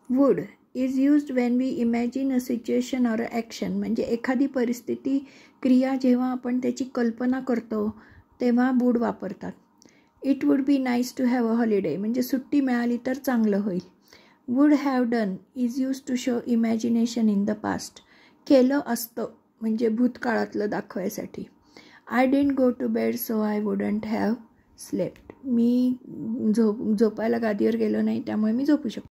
Would is used when we imagine a situation or a action. म्हणजे एखादी परिस्थिती, क्रिया जेव्हा आपण त्याची कल्पना करतो तेव्हा वुड वापरतात. It would be nice to have a holiday. म्हणजे सुट्टी मिळाली तर चांगलं होईल. Would have done is use to show imagination in the past. केलं असतं म्हणजे भूतकाळातलं दाखवायसाठी. I didn't go to bed so I wouldn't have slept. मी झोपायला गादीवर गेलो नाही त्यामुळे मी झोपू शकतो.